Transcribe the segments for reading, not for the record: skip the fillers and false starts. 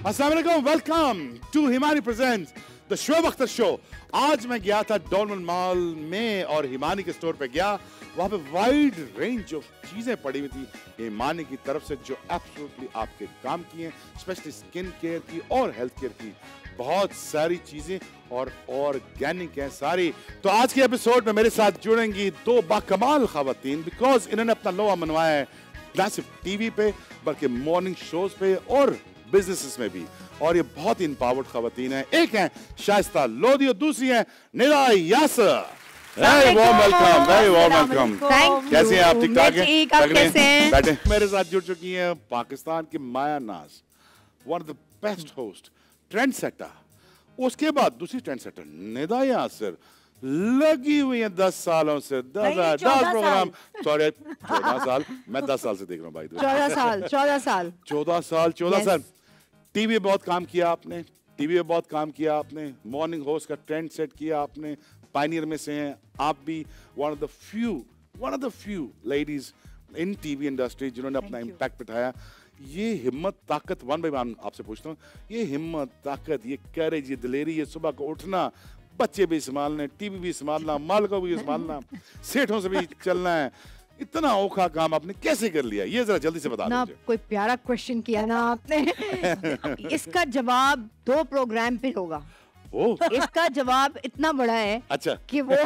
अस्सलाम वालेकुम, welcome to Himani presents the Shoaib Akhtar show. आज मैं गया था डॉलमन मॉल में और हिमानी के स्टोर पे गया। वहाँ पे वाइड रेंज ऑफ चीजें पड़ी हुई थी हिमानी की तरफ से जो एब्सोल्युटली आपके काम की हैं, स्पेशली स्किन केयर की और हेल्थ केयर की। बहुत सारी चीजें और ऑर्गेनिक हैं सारी। तो आज के एपिसोड में मेरे साथ जुड़ेंगी दो बाकमाल खवातीन, बिकॉज इन्होंने अपना लोहा मनवाया है ना सिर्फ टीवी पे बल्कि मॉर्निंग शोज पे और बिजनेसेस में भी। और ये बहुत ही इम्पावर्ड खवातीन है। एक है शाइस्ता लोधी और दूसरी है Nida Yasir. Very warm welcome, very warm welcome. कैसे हैं आप? ठीक ठाक हैं? आप कैसे हैं? बैठे। मेरे साथ जुड़ चुकी हैं पाकिस्तान की Maya Naz, one of the best host, trend setter. उसके बाद दूसरी ट्रेंड सेटर निदा यासर, लगी हुई है 10 सालों से। 10 प्रोग्राम, सॉरी 14 साल, मैं 10 साल से देख रहा हूँ भाई। 14 साल टीवी में बहुत काम किया आपने, टीवी में बहुत काम किया आपने, मॉर्निंग होस्ट का ट्रेंड सेट किया आपने। पायनियर में से हैं आप भी, one of the few ladies in TV industry जिन्होंने अपना इम्पैक्ट बिठाया। ये हिम्मत ताकत, वन बाय वन आपसे पूछता हूँ, ये हिम्मत ताकत, ये करेज, ये दिलेरी, ये सुबह को उठना, बच्चे भी संभालने, टीवी भी संभालना, माल को भी संभालना, सेठों से भी चलना है, इतना औखा काम आपने कैसे कर लिया? ये जरा जल्दी से बता दीजिए। कोई प्यारा क्वेश्चन किया ना आपने। इसका जवाब 2 प्रोग्राम पे होगा। इसका जवाब इतना बड़ा है अच्छा कि वो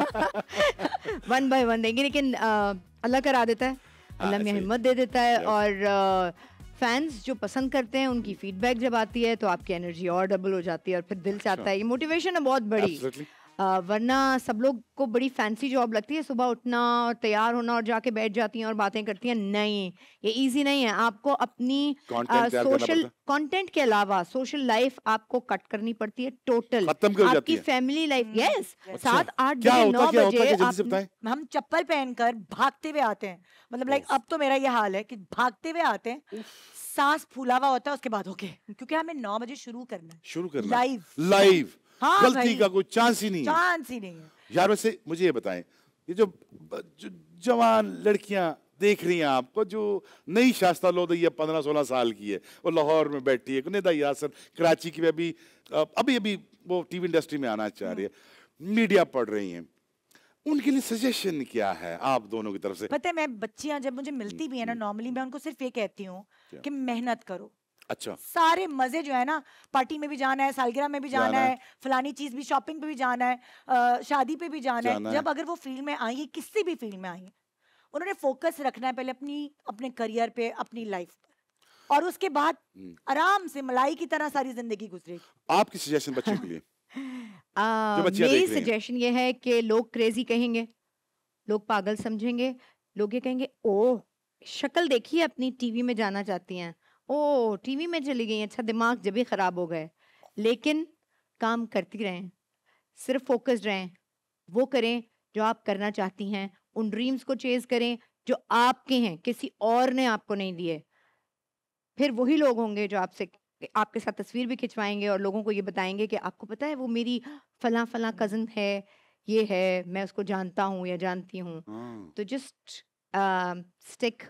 वन बाय वन देंगे, लेकिन अल्लाह करा देता है, अल्लाह में हिम्मत दे देता है। और फैंस जो पसंद करते हैं उनकी फीडबैक जब आती है तो आपकी एनर्जी और डबल हो जाती है और फिर दिल चाहता है। ये मोटिवेशन है बहुत बड़ी। वरना सब लोग को बड़ी फैंसी जॉब लगती है, सुबह उठना और तैयार होना और जाके बैठ जाती हैं और बातें करती हैं। नहीं, ये इजी नहीं है। आपको अपनी सोशल कंटेंट के अलावा सोशल लाइफ आपको कट करनी पड़ती है टोटल। आपकी फैमिली लाइफ, यस। 7, 8 बजे 9 बजे हम चप्पल पहनकर भागते हुए आते हैं। मतलब लाइक अब तो मेरा ये हाल है कि भागते हुए आते हैं, सांस फूला हुआ होता है, उसके बाद ओके, क्योंकि हमें 9 बजे शुरू करना है लाइव। हाँ, गलती का कोई चांस ही नहीं है यार। वैसे मुझे ये बताएं, ये जो जवान लड़कियां देख रही हैं आपको, जो नई शाइस्ता लोधी 15-16 साल की है, वो लाहौर में बैठी है, निदा यासर कराची की भी अभी वो टीवी इंडस्ट्री में आना चाह रही है, मीडिया पढ़ रही हैं, उनके लिए सजेशन क्या है आप दोनों की तरफ से? पता है, मैं बच्चियां जब मुझे मिलती भी है ना, नॉर्मली मैं उनको सिर्फ ये कहती हूँ कि मेहनत करो। अच्छा, सारे मजे जो है ना, पार्टी में भी जाना है, सालगिरह में भी जाना है, फलानी चीज भी, शॉपिंग पे भी जाना है, शादी पे भी जाना है। जब अगर वो फील्ड में आई है, किसी भी फील्ड में आई है, उन्होंने फोकस रखना है पहले अपने करियर पे, अपनी लाइफ पे, और उसके बाद आराम से मलाई की तरह सारी जिंदगी गुजरेगी। आपकी सजेशन बच्चों के लिए? मेरी सजेशन ये है कि लोग क्रेजी कहेंगे, लोग पागल समझेंगे, लोग ये कहेंगे ओह शक्ल देखिए अपनी, टीवी में जाना चाहती हैं, ओ टीवी में चली गई, अच्छा दिमाग जब भी खराब हो गए। लेकिन काम करती रहें, सिर्फ फोकस्ड रहें, वो करें जो आप करना चाहती हैं, उन ड्रीम्स को चेज करें जो आपके हैं, किसी और ने आपको नहीं दिए। फिर वही लोग होंगे जो आपके साथ तस्वीर भी खिंचवाएंगे और लोगों को ये बताएंगे कि आपको पता है वो मेरी फला फला कजन है, ये है, मैं उसको जानता हूँ या जानती हूँ। तो जस्ट स्टिक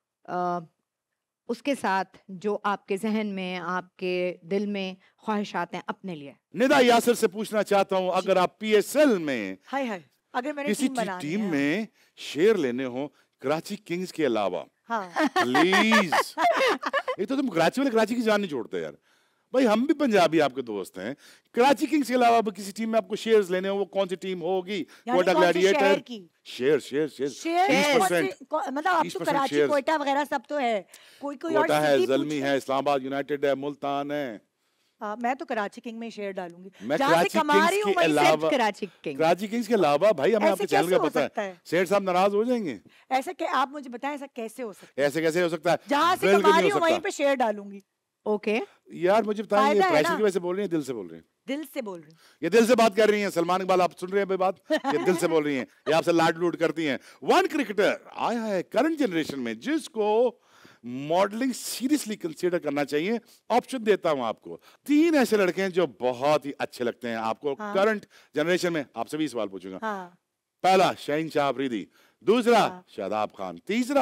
उसके साथ जो आपके जहन में, आपके दिल में ख्वाहिशात हैं अपने लिए। निदा यासर से पूछना चाहता हूं, अगर आप पीएसएल में अगर मैंने किसी टीम में शेयर लेने हो कराची किंग्स के अलावा, हाँ। प्लीज एक तो तुम कराची वाले कराची की जान नहीं छोड़ते यार भाई, हम भी पंजाबी आपके दोस्त हैं। कराची किंग्स के अलावा किसी टीम में आपको शेयर्स लेने हो, वो कौन सी टीम होगी? कोटा ग्लैडिएटर? शेयर 20%, मतलब आप तो कराची, कोटा वगैरह सब तो है, कोई और कोटा है, ज़ल्मी है, इस्लामाबाद यूनाइटेड है, मुल्तान है। मैं तो कराची किंग में शेयर डालूंगी। मैं कराची किंग्स के अलावा, कराची किंग्स के अलावा भाई हमें आपके चैनल का पता है, सेठ साहब नाराज हो जाएंगे। ऐसा क्या, आप मुझे बताएं ऐसा कैसे हो सकता है? ऐसे कैसे हो सकता है? जहाँ से कमा रही हूँ वहीं पे शेयर डालूंगी। ओके यार मुझे बताइए, ये प्रेशर की वजह से बोल रही हैं, दिल से बोल रही हैं? दिल से बोल रही हैं। ये दिल से बात कर रही हैं। सलमान इकबाल आप सुन रहे हैं बात? ये दिल से बोल रही हैं, ये आपसे लाड लूट करती हैं। वन क्रिकेटर आया है करंट जनरेशन में जिसको मॉडलिंग सीरियसली कंसीडर करना चाहिए। ऑप्शन देता हूं आपको, 3 ऐसे लड़के हैं जो बहुत ही अच्छे लगते हैं आपको करंट जनरेशन में। आपसे भी सवाल पूछूंगा। पहला शाहीन शाह अफरीदी, दूसरा शादाब खान, तीसरा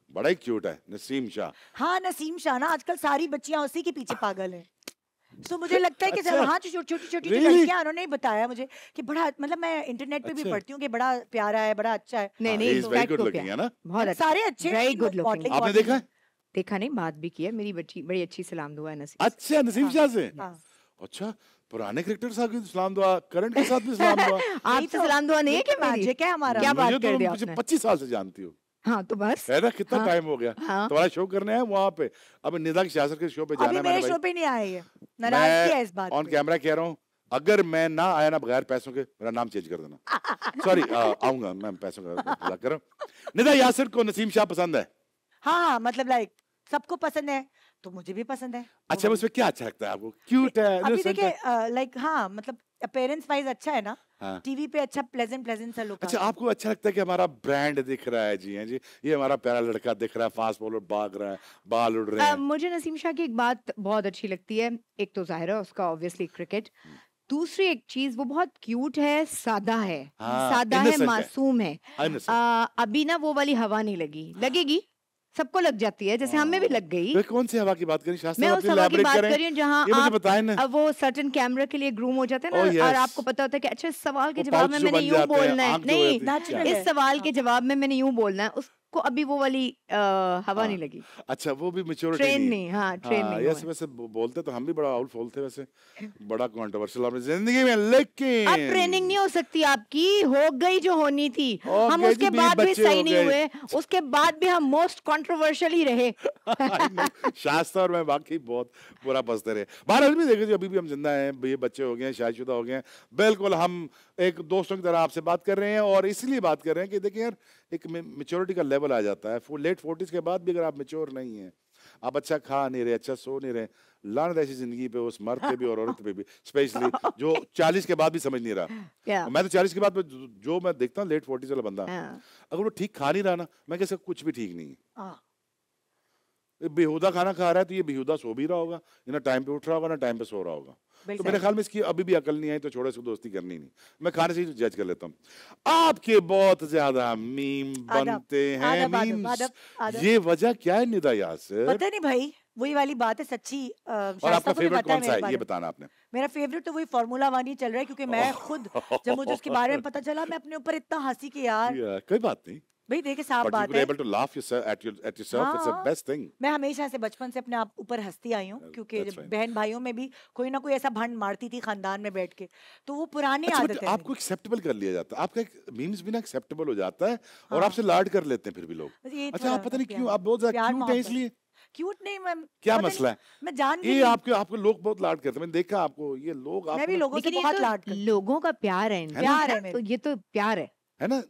बड़ा ही क्यूट है नसीम शाह। हाँ नसीम शाह ना आजकल सारी बच्चियां उसी के पीछे पागल हैं। तो मुझे लगता है कि जब हाँ छोटी छोटी लड़कियां उन्होंने ही बताया मुझे कि बड़ा मतलब मैं इंटरनेट पे भी पढ़ती हूँ कि बड़ा प्यारा है, बड़ा अच्छा है। नहीं वेरी गुड लुकिंग है ना, बहुत अच्छा, सारे अच्छे, वेरी गुड लुकिंग। आपने देखा है? देखा नहीं, बात भी की है, मेरी बड़ी अच्छी सलाम दुआ है नसीम। अच्छा नसीम शाह से, अच्छा पुराने क्रिकेटर साहब की सलाम दुआ, करंट के साथ भी सलाम दुआ। आपसे सलाम दुआ नहीं है कि मेरी? क्या हमारा क्या बात कर दी आपने? 25 साल से जानती हो। हाँ तो बस है ना, कितना टाइम हो गया। हाँ। तुम्हारा शो करने है वहाँ पे, अब निदा की सियासत के शो पे जाना है। अभी मेरे शो पे नहीं आए हैं, नाराजगी है इस बात पे। ऑन कैमरा कह रहा हूँ, अगर मैं ना आया ना बगैर पैसों के, मेरा नाम चेंज कर देना। सॉरी, आऊंगा मैं पैसों का इंतजार कर रहा हूँ। निदा यासिर को नसीम शाह पसंद है? हाँ मतलब लाइक सबको पसंद है तो मुझे भी पसंद है। अच्छा उसमें क्या अच्छा लगता है आपको? क्यूट है, अभी देखिए लाइक हाँ मतलब अपीयरेंस वाइज अच्छा है ना। हाँ। टीवी पे अच्छा प्लेजेंट सा लुक। अच्छा आपको अच्छा लगता है कि हमारा ब्रांड दिख रहा है? जी हैं जी, ये हमारा प्यारा लड़का दिख रहा है, फास्ट बॉलर भाग रहा है, बाल उड़ रहे हैं। मुझे नसीम शाह की एक बात बहुत अच्छी लगती है, एक तो जाहिर है उसका ऑब्वियसली क्रिकेट, दूसरी एक चीज वो बहुत क्यूट है, सादा है। हाँ, सादा है, मासूम है। अभी ना वो वाली हवा नहीं लगी, लगेगी, सबको लग जाती है, जैसे हमें भी लग गई। कौन सी हवा की बात करें शास्त्री? मैं उस हवा की बात कर रही हूँ जहाँ आप वो सर्टेन कैमरा के लिए ग्रूम हो जाते हैं ना, और आपको पता होता है कि अच्छा इस सवाल के जवाब में मैंने यूं बोलना है, नहीं इस सवाल के जवाब में मैंने यूं बोलना है, उसको अभी वो वाली हवा नहीं लगी। अच्छा वो भी मैच्योरिटी ट्रेन नहीं, हाँ ट्रेन नहीं। ऐसे वैसे बोलते तो हम भी बड़ा आउटफॉल थे वैसे, बड़ा कंट्रोवर्शियल आपने जिंदगी में, लेकिन अब ट्रेनिंग नहीं हो सकती आपकी, हो गई जो होनी थी। हम उसके बाद भी सही नहीं हुए, उसके बाद भी हम मोस्ट कंट्रोवर्शियल ही रहे। शास्त्र और मैं वाकई बहुत बुरा बसते रहे। बहरहाल भी देखिए अभी भी हम जिंदा हैं, ये बच्चे हो गए हैं, शादीशुदा हो गए हैं, बिल्कुल हम एक दोस्तों की तरह आपसे बात कर रहे हैं। और इसलिए बात कर रहे हैं कि देखिए यार एक मैच्योरिटी का लेवल आ जाता है, लेट 40s के बाद भी अगर आप मैच्योर नहीं हैं, आप अच्छा खा नहीं रहे, अच्छा सो नहीं रहे, लानत ऐसी जिंदगी पे उस मर्द पे भी और औरत पे भी, स्पेशली जो 40 के बाद भी समझ नहीं रहा। मैं तो 40 के बाद जो मैं देखता हूँ लेट 40s वाला बंदा, अगर वो ठीक खा नहीं रहा ना, मैं कहता कुछ भी ठीक नहीं है। बेहुदा खाना खा रहा है तो ये बेहुदा सो भी रहा होगा, ना टाइम पे उठ रहा होगा ना टाइम पे सो रहा होगा। तो मेरे ख्याल में इसकी अभी भी अकल नहीं आई तो छोड़ो, इसको दोस्ती करनी नहीं। मैं खाने से ही जज कर लेता हूँ। आपके बहुत ज्यादा मीम बनते हैं, मीम्स, ये वजह क्या है निदा यासिर? पता नहीं भाई, वही वाली बात है सच्ची। और आपका फेवरेट कौन सा है ये बताना आपने? मेरा फेवरेट तो वही फार्मूला 1 ही चल रहा है, क्योंकि मैं खुद जब मुझे उसके बारे में पता चला मैं अपने ऊपर इतना हंसी कि यार कोई बात नहीं भाई, देखिए साफ बात है। able to laugh at yourself, it's the best thing. मैं हमेशा से बचपन से अपने आप ऊपर हंसती आई हूँ, क्योंकि बहन भाइयों में भी कोई ना कोई ऐसा भंड मारती थी खानदान में बैठ के, तो वो पुरानी आदत है। आपको एक्सेप्टेबल कर लिया जाता है, आपका एक मीम्स भी ना एक्सेप्टेबल हो जाता है और आपसे लाड कर लेते हैं फिर भी लोग। अच्छा आप पता नहीं क्यों आप बहुत ज्यादा क्यूट हैं, इसलिए क्यूट नहीं मैम, क्या मसला है? मैं जान ये आपके लोग बहुत लाड करते हैं, मैंने देखा आपको, ये लोग मैं भी लोगों से बहुत लाड करती हूं। लोगों का प्यार है, प्यार है, तो ये तो प्यार है ना?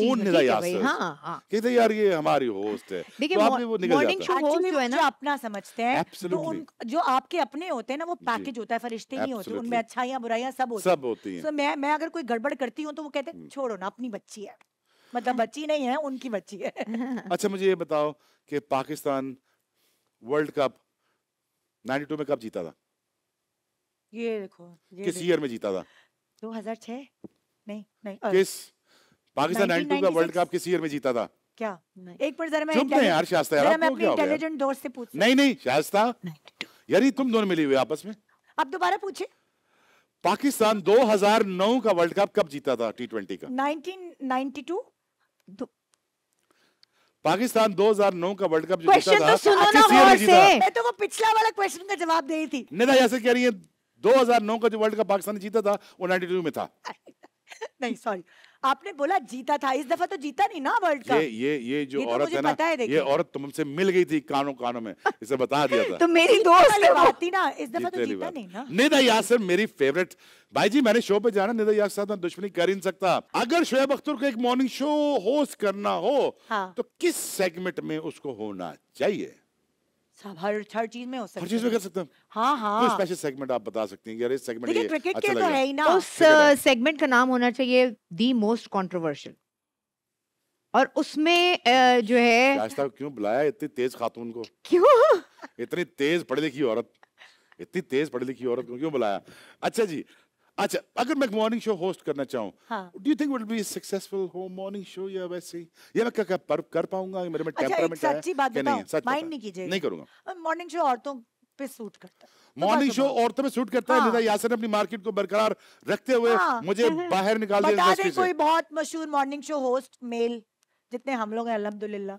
हाँ, कहते यार ये हमारी होस्ट है, देखिए मॉर्निंग शो होस्ट जो है ना, अपना समझते हैं, तो जो आपके अपने होते हैं ना, वो पैकेज होता है, फरिश्ते नहीं होते, उनमें अच्छाइयाँ बुराइयाँ सब होती हैं। तो मैं अगर कोई गड़बड़ करती हूँ तो वो कहते हैं छोड़ो ना, अपनी बच्ची है, मतलब बच्ची नहीं है, उनकी बच्ची है। अच्छा मुझे ये बताओ कि पाकिस्तान वर्ल्ड कप 92 में कब जीता था? ये देखो किस ईयर में जीता था? 2006 नहीं किस पाकिस्तान 92 का वर्ल्ड कप किस ईयर में जीता था? क्या? एक मिनट जरा मैं चुप नहीं यार शास्ता यार, मैं अपने इंटेलिजेंट दोस्त से पूछ। नहीं शास्ता यार, ये तुम दोनों मिली हुई आपस में, आप दोबारा पूछे। पाकिस्तान 2009 का वर्ल्ड कप कब जीता था T20 का? 1992। पाकिस्तान 2009 का वर्ल्ड कप जीता था, किस ईयर में जीता? मैं तो वो पिछला वाला क्वेश्चन का जवाब दे रही थी। निदा ऐसे कह रही है 2009 का जो वर्ल्ड कप पाकिस्तान ने जीता था वो 92 में था। नहीं सॉरी, आपने बोला जीता था, इस दफा तो जीता नहीं ना वर्ल्ड कप। ये जो औरत है ना, ये औरत तुमसे मिल गई थी कानों में, इसे बता दिया था। तो मेरी दोस्त बात थी ना, इस दफा तो जीता नहीं ना। निदा यासिर मेरी फेवरेट भाई जी, मैंने शो पे जाना, निदा यासिर साथ मैं दुश्मनी कर ही नहीं सकता। अगर शोएब अख्तर को एक मॉर्निंग शो होस्ट करना हो तो किस सेगमेंट में उसको होना चाहिए? हर चीज में हो सकता है, हर चीज में कर सकते हैं। हाँ कोई स्पेशल सेगमेंट आप बता सकती हैं कि यार इस सेगमेंट ये क्रिकेट के तो है ही ना। उस सेगमेंट का नाम होना चाहिए दी मोस्ट कंट्रोवर्शियल, और उसमें जो है शास्ता क्यों बुलाया इतनी तेज खातून को? क्यों इतनी तेज पढ़ी लिखी औरत, इतनी तेज पढ़ी लिखी औरत को क्यों बुलाया? अच्छा जी, अच्छा, अगर मैं मॉर्निंग शो होस्ट करना चाहूँ, हाँ। Do you think will be successful हो मॉर्निंग शो या वैसे ही, या मैं क्या कर पाऊंगा, मेरे में अच्छा, एक टेम्परामेंट है सच्ची बात कि नहीं है? बताओ, सच माइंड बता, नहीं कीजिएगा, नहीं करूंगा। मॉर्निंग शो औरतों पे सूट करता है। मॉर्निंग शो औरतों पे सूट करता है। हाँ। निदा यासर ने अपनी मार्केट को बरकरार रखते हुए हाँ। मुझे बाहर निकाल दिया बता इंडस्ट्री दें से। कोई बहुत मशहूर मॉर्निंग शो होस्ट मेल, जितने हम लोग हैं अल्हम्दुलिल्लाह।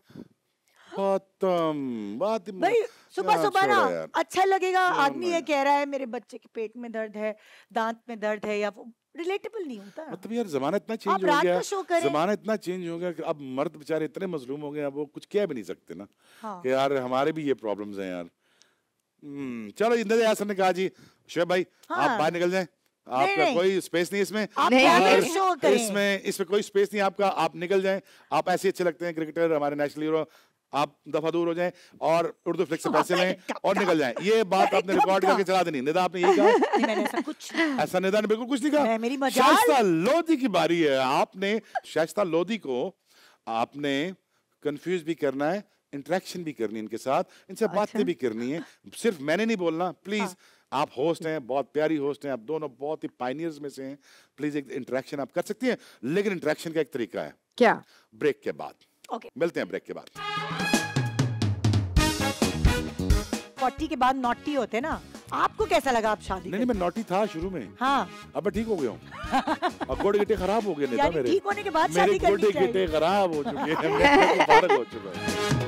खत्म बात। भाई सुबह सुबह ना यार, अच्छा लगेगा, छोड़ो आदमी ये यार। कह रहा है मेरे बच्चे के पेट में दर्द है, दांत में दर्द है, या वो रिलेटेबल नहीं होता ना। मतलब यार जमाना इतना चेंज आप हो रात गया, का शो करें। जमाना इतना चेंज हो गया कि अब मर्द बेचारे इतने मजलूम हो गए, अब वो कुछ कह भी नहीं सकते ना हाँ। कि यार हमारे भी ये प्रॉब्लम्स हैं यार। चलो इंदर यासर ने कहा जी शोएब भाई हाँ। आप बाहर निकल जाएं, आपका नहीं। कोई स्पेस नहीं इसमें, आप नहीं, कैमरे नहीं। शो करें। इसमें कोई स्पेस नहीं आपका, आप निकल जाएं, आप ऐसे अच्छे लगते हैं क्रिकेटर, हमारे नेशनल हीरो, आप दफा दूर हो जाएं और उर्दू फ्लिक्स से पैसे लें और निकल जाएं। ये बात आपने रिकॉर्ड करके चला देनी। निदा आपने यही कहा? नहीं, मैंने ऐसा कुछ ऐसा निदा ने बिल्कुल कुछ नहीं कहा। मेरी मजाल। शाइस्ता लोधी की बारी है। आपने शाइस्ता लोधी को आपने कंफ्यूज भी करना है, इंटरेक्शन भी करनी है इनके साथ, इनसे बातें भी करनी है। सिर्फ मैंने नहीं बोलना, प्लीज। आप होस्ट हैं, बहुत प्यारी होस्ट हैं, आप दोनों बहुत ही पायनियर्स में से हैं। प्लीज एक इंटरेक्शन आप कर सकती हैं, लेकिन इंटरेक्शन का एक तरीका है। क्या? ब्रेक के बाद। ओके। मिलते हैं ब्रेक के बाद। 40 के बाद नॉटी होते ना, आपको कैसा लगा आप शादी नहीं, मैं नॉटी था शुरू में। हाँ। अब मैं ठीक हो गया हूँ। अब गोड़े गिट्टे खराब हो गए नेता यानी मेरे। ठीक होने के बाद मेरे शादी करनी गोड़े चाहिए। गिट्टे खराब हो चुके हैं, मैं मुबारक हो चुका है।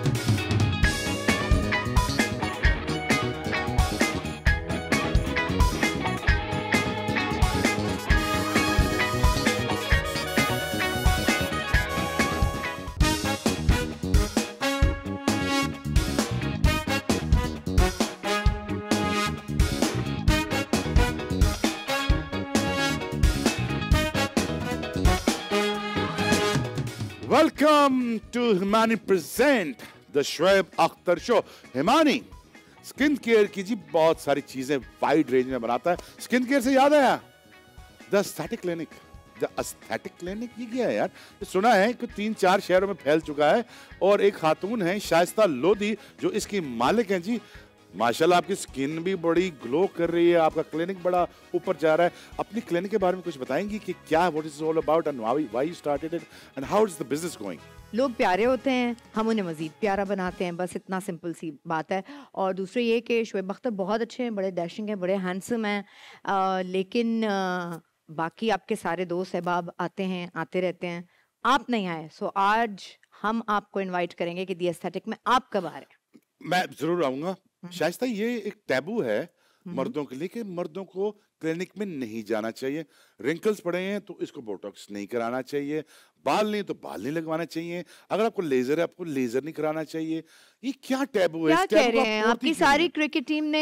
Welcome to Himani present the Shoaib Akhtar show. Himani skin care की जी बहुत सारी चीजें वाइड रेंज में बनाता है। स्किन केयर से याद आया, the aesthetic clinic. The aesthetic clinic ये क्या है यार? ये सुना है कि 3-4 शहरों में फैल चुका है, और एक खातून है शाइस्ता लोधी जो इसकी मालिक हैं जी। माशाल्लाह आपकी स्किन भी बड़ी ग्लो कर रही है, आपका क्लिनिक बड़ा ऊपर जा रहा है। अपनी क्लिनिक के बारे में कुछ बताएंगी कि क्या, what is all about and why you started it and how is the business going? लोग प्यारे होते हैं, हम उन्हें मजीद प्यारा बनाते हैं, बस इतना सिंपल सी बात है। और दूसरे ये कि शोएब अख्तर बहुत अच्छे हैं, बड़े डैशिंग हैं, बड़े हैंडसम हैं, लेकिन बाकी आपके सारे दोस्त अहबाब आते हैं, आते रहते हैं, आप नहीं आए। सो आज हम आपको इनवाइट करेंगे कि दी एस्थेटिक में आप कब आ रहे हैं? मैं जरूर आऊंगा। शाइस्ता ये एक टैबू है मर्दों के लिए कि मर्दों को क्लिनिक में नहीं जाना चाहिए। रिंकल्स पड़े हैं तो इसको बोटॉक्स नहीं कराना चाहिए, बाल नहीं तो बाल नहीं लगवाना चाहिए, अगर आपको लेजर है आपको लेजर नहीं कराना चाहिए। ये क्या टैबू है? क्या कह रहे हैं? आपकी सारी क्रिकेट टीम ने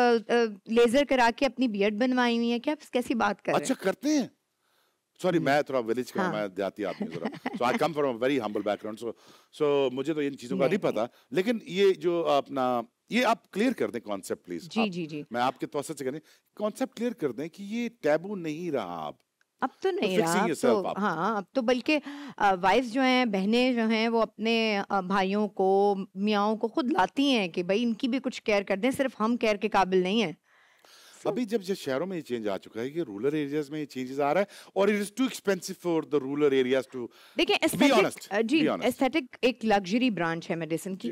लेजर करा के अपनी बियर्ड बनवाई हुई है क्या? कैसी बात कर रहे हैं? अच्छा करते हैं। सॉरी मैं थोड़ा विलेज का, मैं देहाती आदमी जरा, so I come from a very humble background, so मुझे तो इन चीजों का नहीं पता। लेकिन ये जो अपना ये आप क्लियर कर दें कॉन्सेप्ट प्लीज। जी मैं आपके तवज्जो से कहने कॉन्सेप्ट क्लियर कर दें कि ये टैबू नहीं रहा अब तो नहीं रहा। अब तो हाँ, अब तो बल्कि वाइफ्स जो हैं, बहनें जो हैं, वो अपने भाइयों को, मियाओं को खुद लाती हैं कि भाई इनकी भी कुछ केयर कर दें, सिर्फ हम केयर के काबिल नहीं हैं। अभी जब शहरों में ये चेंज आ चुका है कि रूरल एरियाज में ये चेंजेस आ रहा है और it is too expensive for the rural areas too. देखिए एस्थेटिक एक लग्जरी ब्रांच है मेडिसिन की,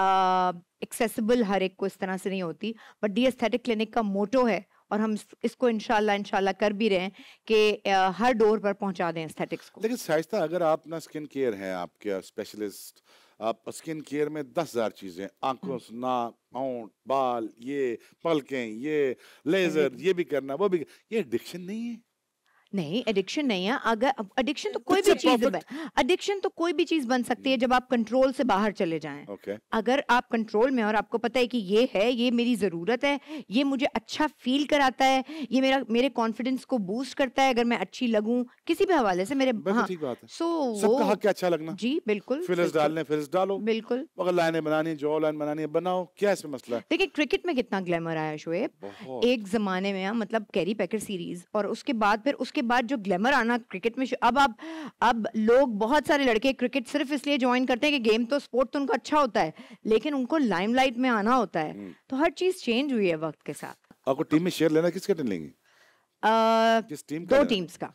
एक्सेसिबल हर एक को इस तरह से नहीं होती, बट दी एस्थेटिक क्लिनिक का मोटो है, और हम इसको इंशाल्लाह कर भी रहे हैं कि हर डोर पर पहुंचा दें एस्थेटिक्स को। लेकिन शाइस्ता अगर आप ना स्किन केयर है, आपके स्पेशलिस्ट, आप स्किन केयर में 10,000 चीजें, आंखों, नाक, होंठ, बाल, ये पलकें, ये लेजर, ये भी करना, वो भी, ये एडिक्शन नहीं है? नहीं, एडिक्शन नहीं है। अगर एडिक्शन तो कोई भी चीज है, एडिक्शन तो कोई भी चीज बन सकती है जब आप कंट्रोल से बाहर चले जाएं। अगर आप कंट्रोल में और आपको पता है कि ये है, ये मेरी जरूरत है, ये मुझे अच्छा फील कराता है, ये मेरे कॉन्फिडेंस को बूस्ट करता है, अगर मैं अच्छी लगूं किसी भी हवाले से, मेरे ठीक बात है। सबका हक है अच्छा लगना। जी बिल्कुल। फिल्स डालने फिल्स डालो, बिल्कुल। अगर लाइनें बनानी, जो लाइन बनानी है बनाओ, क्या इसमें मसला है? देखिए क्रिकेट में कितना ग्लैमर आया शोएब, एक जमाने में, मतलब कैरी पैकर सीरीज, और उसके बाद जो ग्लैमर आना क्रिकेट में, अब लोग, बहुत सारे लड़के क्रिकेट सिर्फ इसलिए ज्वाइन करते हैं कि गेम तो, स्पोर्ट तो उनका अच्छा होता है, लेकिन उनको लाइमलाइट में आना होता है। तो हर चीज चेंज हुई है वक्त के साथ। आपको टीम में शेयर लेना, किस कैप्टन लेंगे? किस टीम दो टीम्स का,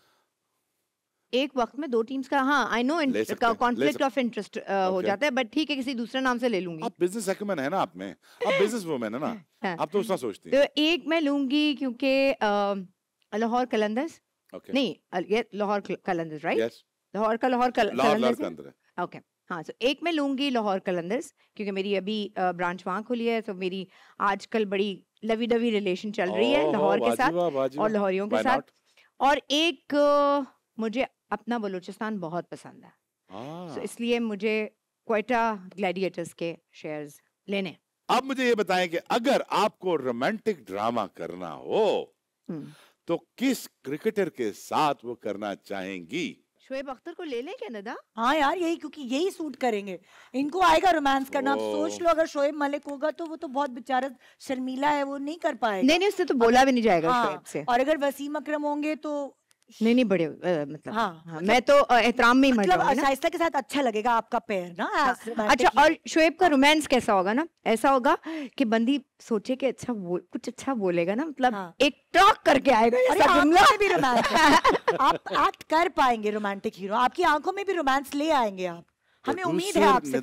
एक वक्त में दो टीम्स का। हाँ, I know conflict of interest हो जाता है, बट ठीक है, किसी दूसरे नाम से ले लूंगी। आप बिजनेस एक्यूमेन है ना आप में, आप बिजनेस वुमन है ना, आप तो उसना सोचती हैं। तो एक मैं लूंगी क्योंकि लाहौर कलंदर्स, नहीं लाहौर कलंदर्स, राइट? लाहौर का लाहौर कलंदर्स, ओके। हाँ, तो एक मैं लूंगी लाहौर कलंदर्स क्योंकि मेरी अभी ब्रांच वहाँ खुली है, तो मेरी आजकल बड़ी लवी डवी रिलेशन चल रही है लाहौर के साथ और लाहौरियों के साथ। और एक मुझे अपना बलूचिस्तान बहुत पसंद है, तो इसलिए मुझे क्वेटा ग्लैडिएटर्स के शेयर्स लेने। अब मुझे ये बताएं कि अगर आपको रोमांटिक ड्रामा करना हो तो किस क्रिकेटर के साथ वो करना चाहेंगी? शोएब अख्तर को ले लें क्या नदा? हाँ यार, यही, क्योंकि यही सूट करेंगे, इनको आएगा रोमांस करना। आप सोच लो, अगर शोएब मलिक होगा तो वो तो बहुत बेचारा शर्मीला है, वो नहीं कर पाएगा। नहीं, उससे तो बोला भी नहीं जाएगा। हाँ, शोएब से। और अगर वसीम अकरम होंगे तो नहीं बड़े मतलब हाँ, मैं तो एहतराम में ही मतलब शाइस्ता के साथ अच्छा लगेगा आपका पेयर ना। अच्छा, और शोएब का रोमांस कैसा होगा ना? ऐसा होगा कि बंदी सोचे कि अच्छा कुछ अच्छा बोलेगा ना, मतलब एक टॉक करके आएगा। में भी रोमांस आप एक्ट कर पाएंगे रोमांटिक हीरो, आपकी आंखों में भी रोमांस ले आएंगे आप, हमें उम्मीद है आपसे।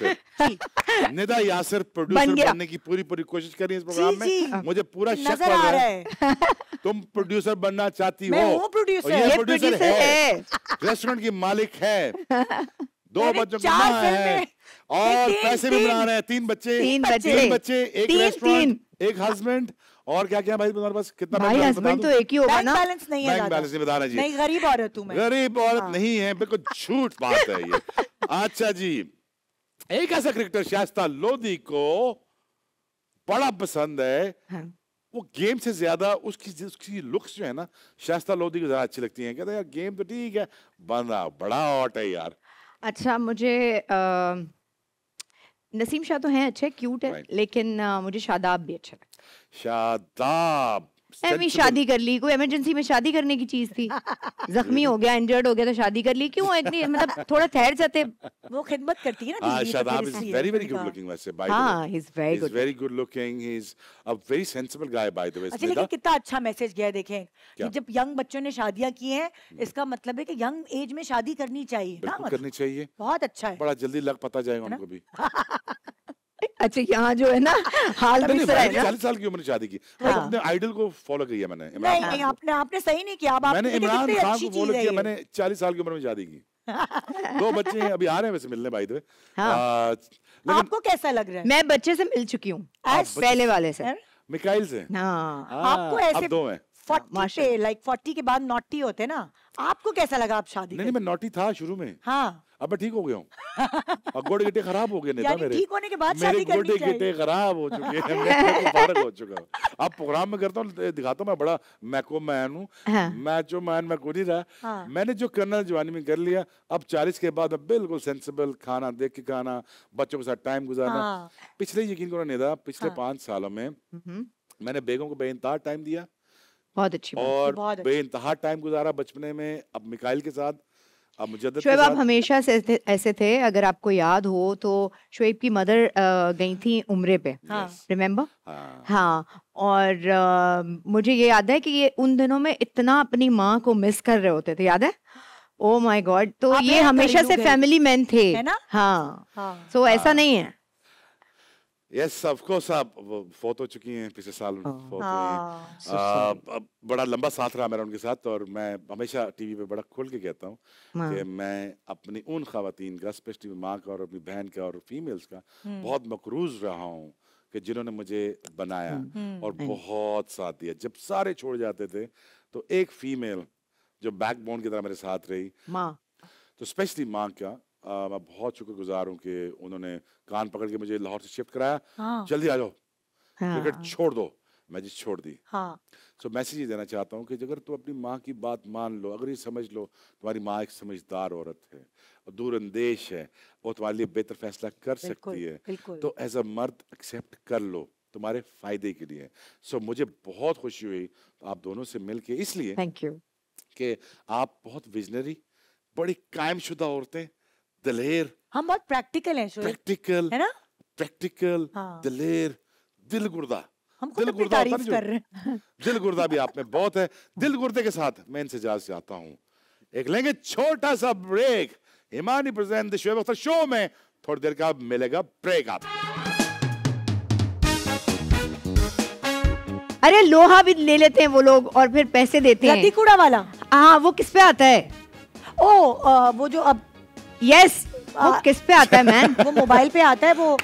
निदा यासिर प्रोड्यूसर बनने की पूरी कोशिश कर रही है इस प्रोग्राम में। मुझे पूरा शक पड़ रहा है तुम प्रोड्यूसर बनना चाहती हो। मैं हूँ प्रोड्यूसर, ये प्रोड्यूसर है, रेस्टोरेंट की मालिक है, 2 बच्चों की माँ है और पैसे भी बना रहे हैं, 3 बच्चे, एक रेस्टोरेंट, एक हस्बैंड, और क्या क्या भाई तुम्हारे पास कितना? भाई हस्बैंड तो एक ही होगा ना। बैलेंस नहीं है, बैंक बैलेंस नहीं बताना जी। नहीं, गरीब औरत हूँ मैं। गरीब औरत नहीं है, बिल्कुल झूठ बात है ये। अच्छा जी, एक ऐसा क्रिकेटर शाइस्ता लोधी को बड़ा पसंद है, वो गेम से ज्यादा उसकी लुक्स जो है ना, शाइस्ता लोधी को ज्यादा अच्छी लगती हैं। कहते हैं यार गेम तो ठीक है, बंदा बड़ा हॉट है यार। अच्छा, मुझे नसीम शाह तो हैं, अच्छे क्यूट है, लेकिन मुझे शादाब भी अच्छा लगता है। शादाब शादी कर ली, कोई इमरजेंसी में शादी करने की चीज थी, जख्मी हो गया, इंजर्ड हो गया तो शादी कर ली, क्यों इतनी मतलब थोड़ा ठहर जाते। वो खिदमत करती है ना। Shadab is very very good looking वैसे, बाय द वे। हां, he is very good looking, he is a very sensible guy by the way. अच्छा, लेकिन कितना अच्छा मैसेज गया देखें कि जब यंग बच्चों ने शादियां की हैं, इसका मतलब है कि यंग एज में शादी करनी चाहिए ना, करनी चाहिए। बहुत अच्छा है, बड़ा जल्दी लग पता जाएगा उनको भी। अच्छा, यहाँ जो है ना हाल दूसरा है ना। 40 साल की उम्र में शादी की। अपने आइडल को फॉलो किया मैंने। नहीं, आपने सही नहीं किया। मैंने इमरान खान को फॉलो किया, मैंने 40 साल की उम्र में शादी की। 2 बच्चे हैं, अभी आ रहे हैं वैसे मिलने बाय द वे। आपको कैसा लग रहा है? मैं बच्चे से मिल चुकी हूँ, पहले वाले से, मिकाइल से। आपको ऐसे 2 हैं। 40 पे, लाइक 40 के बाद नॉटी होते ना, आपको कैसा लगा आप शादी? नहीं, मैं नॉटी था शुरू में। हाँ, अब मैं ठीक हो गया हूँ। अब गोड़े गिट्टे खराब हो गए नेता मेरे। ठीक होने के बाद शादी करनी चाहिए। गोड़े गिट्टे खराब हो चुके हैं, मैं फारग हो चुका हूँ। अब प्रोग्राम में करता हूँ, दिखाता हूँ मैं बड़ा मैको मैन हूँ। मैचो मैन मैं खुद ही रहा। मैंने जो करना जवानी में कर लिया। अब 40 के बाद बिल्कुल सेंसिबल, खाना देख के खाना, बच्चों के साथ टाइम गुजारना। पिछले यकीन करो नेता, पिछले 5 सालों में मैंने बेगम को बेइंतहा टाइम दिया, बहुत अच्छी और बेइंतहा टाइम गुजारा बचपने में। अब मिकाइल के साथ, अब मुजद्दद शोएब, आप हमेशा से ऐसे थे। अगर आपको याद हो तो शोएब की मदर गई थी उम्रे पे, रिमेम्बर? हाँ, और मुझे ये याद है कि ये उन दिनों में इतना अपनी माँ को मिस कर रहे होते थे, याद है? ओ माय गॉड, तो ये हमेशा से फैमिली मैन थे, है ना? हाँ, तो ऐसा नहीं है। यस, ऑफ कोर्स, आप फोत हो चुकी हैं, पिछले साल फोत हुई हैं। बड़ा लंबा साथ रहा मेरा उनके साथ, और मैं हमेशा टीवी पे बड़ा खोल के कहता हूँ कि मैं अपनी उन खवातीन का, स्पेशली माँ का और अपनी बहन का और फीमेल्स का बहुत मकरूज रहा हूँ कि जिन्होंने मुझे बनाया और बहुत साथ दिया। जब सारे छोड़ जाते थे तो एक फीमेल जो बैकबोन की तरह मेरे साथ रही, माँ, तो स्पेशली माँ का मैं बहुत शुक्रगुजार हूँ कि उन्होंने कान पकड़ के मुझे लाहौर से शिफ्ट कराया। जल्दी आ जाओ, क्रिकेट छोड़ दो। मैं जी छोड़ दी। सो मैसेज ये देना चाहता हूँ कि अगर तुम अपनी माँ की बात मान लो, अगर ये समझ लो तुम्हारी माँ एक समझदार औरत है और दूरअंदेश है, वो तुम्हारे लिए बेहतर फैसला कर सकती है, तो एज अ मर्द एक्सेप्ट कर लो, तुम्हारे फायदे के लिए। सो मुझे बहुत खुशी हुई आप दोनों से मिलके, इसलिए थैंक यू कि आप बहुत विजनरी, बड़ी कायमशुदा औरतें, दिलेर। हम बहुत प्रैक्टिकल हैं, प्रैक्टिकल है ना, प्रैक्टिकल, हाँ। दिलेर, दिल गुर्दा, हम खुद अपनी तारीफ कर रहे हैं। दिल गुर्दा भी आप में बहुत है। दिल गुर्दे के साथ मैं इनसे इजाजत चाहता हूँ, एक लेंगे छोटा सा break. Himani present the Shoaib Akhtar show में थोड़ी देर का मिलेगा ब्रेक। आप अरे लोहा भी ले लेते हैं वो लोग और फिर पैसे देते हैं। रद्दी कूड़ा वाला, हाँ वो किस पे आता है? वो जो अब यस वो किस पे आता है मैन? वो मोबाइल पे आता है वो।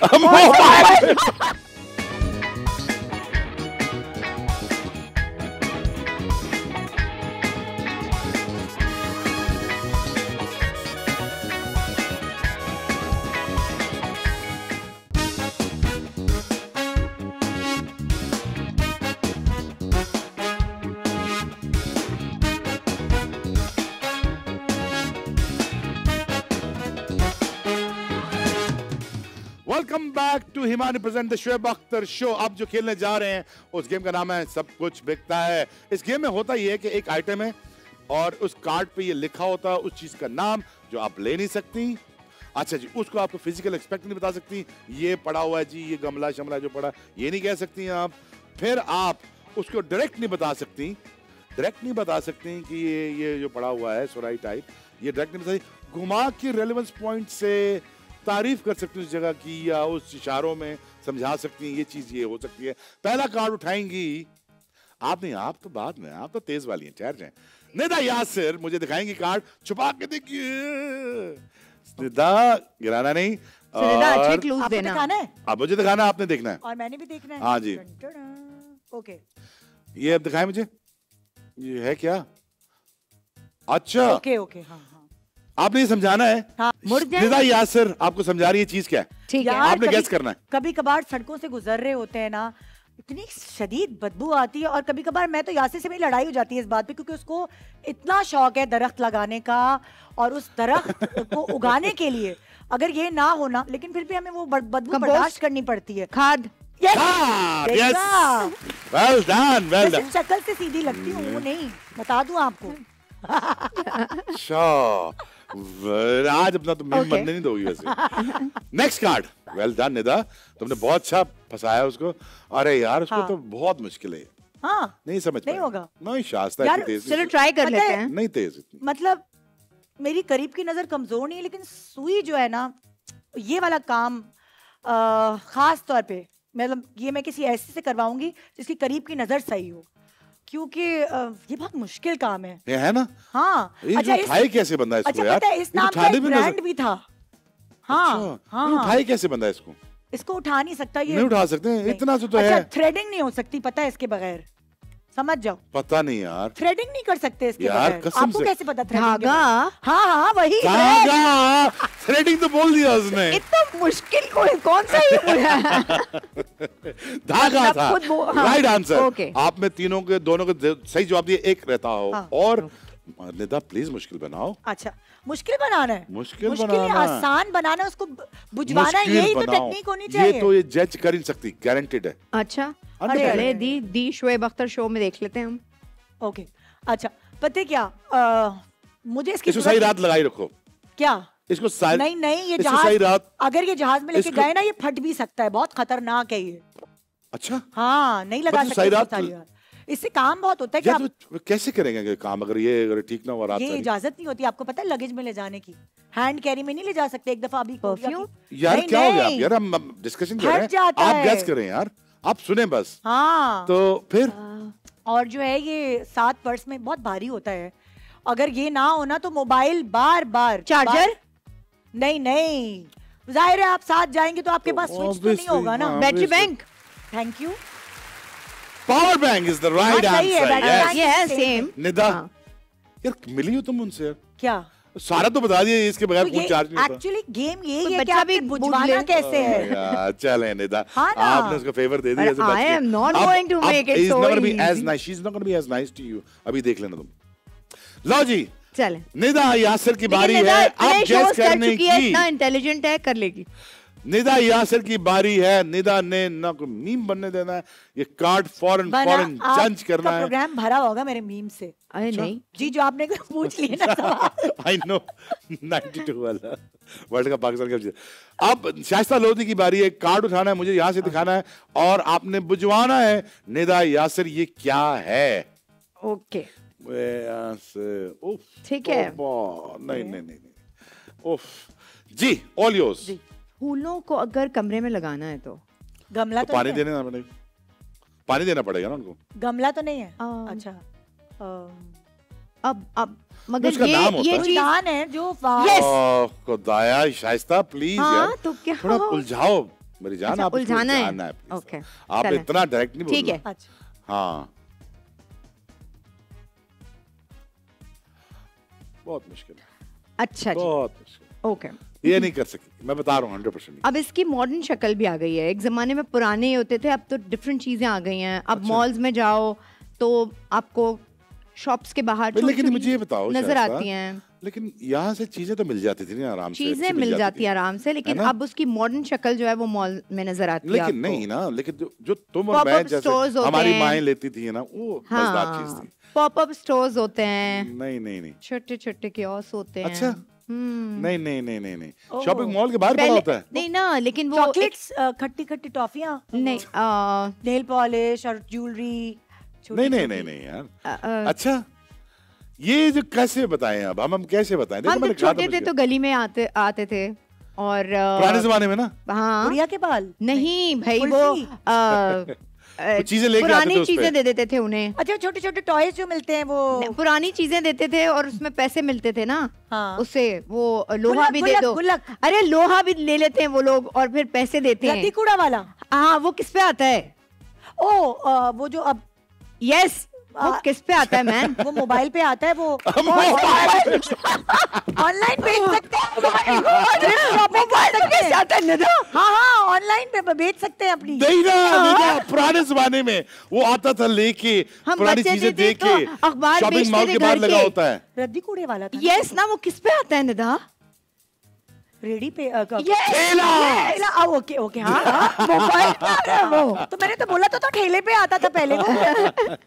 Welcome back to Himani present the Shoaib Akhtar show. आप जो खेलने जा रहे हैं उस गेम का नाम है सब कुछ बिकता है। इस गेम में होता ये है कि एक आइटम है और उस कार्ड पे ये लिखा होता है उस चीज का नाम जो आप ले नहीं सकती। अच्छा जी, उसको आपको फिजिकल एक्सपेक्ट नहीं बता सकती, ये पड़ा हुआ है जी, ये गमला शमला जो पड़ा, ये नहीं कह सकती आप। फिर आप उसको डायरेक्ट नहीं बता सकती, डायरेक्ट नहीं बता सकती कि ये जो पड़ा हुआ है सुराई टाइप, ये डायरेक्ट नहीं बता सकती। घुमा के रेलेवेंस पॉइंट से तारीफ कर सकती हैं उस जगह की या उस इशारों में समझा सकती हैं ये चीज ये हो सकती है। पहला कार्ड उठाएंगी आप, नहीं आप तो बाद में, आप तो तेज वाली हैं, ठहर जाएं। निदा यासिर मुझे दिखाएंगी कार्ड, छुपा के देखिए। निदा गिराना नहीं, अच्छे क्लूज देना। अब मुझे दिखाना, आपने देखना है और मैंने भी देखना है। हाँ जी ओके, ये अब दिखाएं मुझे, ये है क्या? अच्छा ओके ओके, हाँ आपने ये समझाना है। हाँ, निदा यासिर आपको समझा रही है चीज क्या है, ठीक है आपने गेस करना है। कभी कभार सड़कों से गुजर रहे होते हैं ना, इतनी शदीद बदबू आती है और कभी कभार मैं तो यासिर से मेरी लड़ाई हो जाती है इस बात पे, क्योंकि उसको इतना शौक है दरख्त लगाने का और उस दरख्त को उगाने के लिए अगर ये ना होना, लेकिन फिर भी हमें वो बदबू बर्दाश्त करनी पड़ती है। खाद, वेल डन, वेल डन। शक्ल से सीधी लगती हूँ वो नहीं, बता दूं आपको। आज अपना तो बनने नहीं दोगी वैसे। Next card, well done Nida, तुमने बहुत अच्छा फंसाया उसको। अरे यार उसको तो बहुत मुश्किल है, हाँ नहीं समझ नहीं होगा। नहीं शास्ता तेज, चलो ट्राई कर लेते हैं। नहीं तेज मतलब मेरी करीब की नजर कमजोर नहीं है, लेकिन सुई जो है ना, ये वाला काम खास तौर पे मतलब ये मैं किसी ऐसे से करवाऊंगी जिसकी करीब की नजर सही हो, क्योंकि ये बहुत मुश्किल काम है। ये है ना? हाँ। अच्छा उठाए कैसे बंदा इसको? अच्छा यार पता है इस नाम का एक ब्रांड भी था। हाँ अच्छा, हाँ उठाए कैसे बंदा इसको? इसको उठा नहीं सकता ये, नहीं उठा सकते, इतना तो अच्छा, है। थ्रेडिंग नहीं हो सकती पता है इसके बगैर, समझ जाओ। पता नहीं यार, थ्रेडिंग नहीं कर सकते इसके यार, बगैर। कसम आपको से। कैसे पता? धागा, हाँ हाँ वही धागा, थ्रेडिंग तो बोल दिया उसने। इतना मुश्किल कौन सा ही धागा था राइट आंसर। ओके, आप में तीनों के दोनों के सही जवाब दिए, एक रहता हो। हाँ, और निदा प्लीज मुश्किल बनाओ। अच्छा मुश्किल बनाना है, मुश्किल बनाना, आसान बनाना है, उसको बुझवाना, यही तो टेक्निक होनी चाहिए। ये तो ये जज कर ही सकती, गारंटेड है। अच्छा अरे दी शोएब अख्तर शो में देख लेते हैं हम। ओके अच्छा, पता है क्या, मुझे इसकी सही रात लगाई रखो। क्या इसको नहीं ये जहाज, अगर ये जहाज में लेके गए ना ये फट भी सकता है, बहुत खतरनाक है ये। अच्छा हाँ नहीं लगा सकते, इससे काम बहुत होता है। क्या तो कैसे करेंगे काम अगर ये ठीक ना हो? रात ये इजाजत नहीं होती, आपको पता है, लगेज में ले जाने की, हैंड कैरी में नहीं ले जा सकते। एक दफा अभी परफ्यूम यार क्या हो गया यार, हम डिस्कशन कर रहे हैं, आप गैस करें यार, आप सुने बस। हाँ तो फिर और जो है ये 7 पर्स में बहुत भारी होता है, अगर ये ना होना तो मोबाइल बार बार चार्जर नहीं जाहिर है आप साथ जाएंगे तो आपके पास स्विच तो नहीं होगा ना। Battery bank, thank you, power bank is the right answer. Yes same. Nida यार मिली हो तुम उनसे? क्या सारा तो बता दिया, इसके बगैर फोन चार्ज नहीं होता। एक्चुअली गेम यही है कि आपको बुझवाना कैसे है। यार चले निदा, हाँ आपने उसको फेवर दे दिया। I am not going to make it so easy. She's not going to be as nice to you. अभी देख लेना तुम। लो जी चले, निदा यासिर की बारी है अब गैस करने की। इतना इंटेलिजेंट है, कर लेगी। निदा यासिर की बारी है। निदा ने ना कोई मीम बनने देना है, ये कार्ड फौरन जंज करना है। प्रोग्राम भरा होगा मेरे मीम से। अरे नहीं जी, जो आपने पूछ लिए ना सवाल। आई नो 92 वाला वर्ल्ड कप पाकिस्तान का। अब शाइस्ता लोधी की बारी है। कार्ड उठाना है, मुझे यहाँ से दिखाना है और आपने बुझवाना है निदा यासिर ये क्या है। ओके ठीक है। नहीं नहीं नहीं उफ जी, ऑल योर्स। फूलों को अगर कमरे में लगाना है तो गमला तो पानी देना पड़ेगा, पानी देना पड़ेगा ना उनको। गमला तो नहीं है। अच्छा अब मगर ये चीज है जो खुदाया शाइस्ता प्लीज यार तो क्या थोड़ा उलझाओ मेरी जान। आप उलझाना है। ओके आप इतना डायरेक्ट नहीं बोल। ठीक है। हाँ बहुत मुश्किल है। अच्छा जी, बहुत मुश्किल। ओके ये नहीं कर सकी, मैं बता रहा हूँ 100%। अब इसकी मॉडर्न शक्ल भी आ गई है। एक जमाने में पुराने होते थे, अब तो डिफरेंट चीजें आ गई हैं। अब मॉल्स में जाओ तो आपको शॉप्स के बाहर लेकिन मुझे ये बताओ नजर आती हैं। लेकिन यहाँ से चीजें तो मिल जाती थी ना आराम से, चीजें मिल जाती है आराम से, लेकिन अब उसकी मॉडर्न शक्ल जो है वो मॉल में नजर आती है। लेकिन नहीं ना, लेकिन जो तुम और मैं जैसे हमारी माएं लेती थी ना, वो मजेदार चीज थी। पॉपअप स्टोर्स होते हैं। नहीं छोटे छोटे कियोस्क होते हैं। अच्छा नहीं नहीं नहीं नहीं नहीं शॉपिंग मॉल के बाहर बड़ा होता है। नहीं ना, लेकिन वो चॉकलेट्स, खट्टी खट्टी टॉफियां, नहीं नेल पॉलिश और ज्वेलरी। नहीं नहीं नहीं नहीं यार। अच्छा ये जो कैसे बताएं, अब हम कैसे बताएं? देखो मैंने कहा छोटे थे तो गली में आते थे और पुराने जमाने में ना। हाँ गुड़िया के बाल नहीं भाई, वो चीजें लेके आते थे, पुरानी चीजें दे देते थे उन्हें। अच्छा छोटे छोटे टॉयज जो मिलते हैं वो पुरानी चीजें देते थे और उसमें पैसे मिलते थे ना। हाँ। उससे वो लोहा भी दे दो। अरे लोहा भी ले लेते हैं वो लोग और फिर पैसे देते हैं। कूड़ा वाला। हाँ वो किस पे आता है? वो जो अब यस वो किस पे आता है मैन? वो मोबाइल पे आता है। वो ऑनलाइन बेच सकते हैं। मोबाइल पे आता है ना। हाँ ऑनलाइन पे बेच सकते हैं अपनी। नहीं ना, पुराने जमाने में वो आता था लेके, पुरानी चीजें देख के शॉपिंग मॉल के बाहर लगा होता है। रद्दी कूड़े वाला था। यस ना, वो किस पे आता है निदा? रेडी पे ठेला। ओके ओके हाँ मोबाइल वो तो मैंने तो बोला तो ठेले पे आता था पहले वो।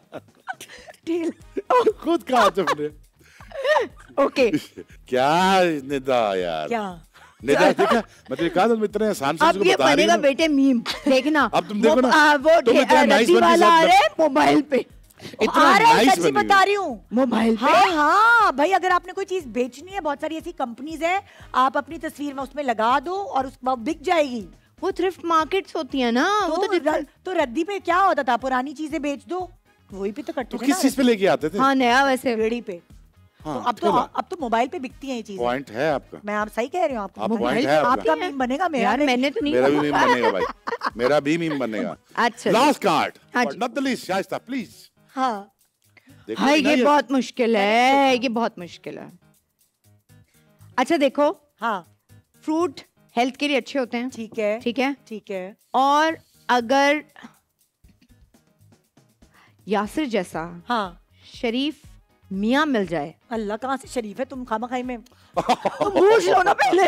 ठेला खुद कहा तुमने। ओके क्या निदा यार, क्या निदा देखा, मैं तो कहा तुम इतने आसान से अब ये बनेगा बेटे मीम, देखना। अब तुम देखो ना, वो रद्दी वाला आ रहा है मोबाइल पे। सच्ची बता रही हूँ मोबाइल पे। हाँ भाई, अगर आपने कोई चीज बेचनी है, बहुत सारी ऐसी कंपनीज है, आप अपनी तस्वीर में उसमें लगा दो और उसके बिक जाएगी। वो थ्रिफ्ट मार्केट्स होती है ना। तो रद्दी पे क्या होता था, पुरानी चीजें बेच दो, वही पे तो करते थे। किस चीज पे लेके आते थे? हाँ नया वैसे रेडी पे। हाँ, तो अब तो मोबाइल पे बिकती हैं ये चीजें। पॉइंट है आपका, मैं आप सही कह रही हूँ। आपका पॉइंट है आपका मीम बनेगा। यार मैंने तो नहीं, मेरा भी मीम बनेगा भाई, मेरा भी मीम बनेगा। अच्छा last card, not the least, Shaista please. हाँ हाँ ये बहुत मुश्किल है, ये बहुत मुश्किल है। अच्छा देखो, हाँ फ्रूट हेल्थ के लिए अच्छे होते हैं। ठीक है ठीक है ठीक है। और अगर यासिर जैसा हाँ शरीफ मियाँ मिल जाए। अल्लाह कहाँ से शरीफ है, तुम खामखाई में पूछ लो ना पहले।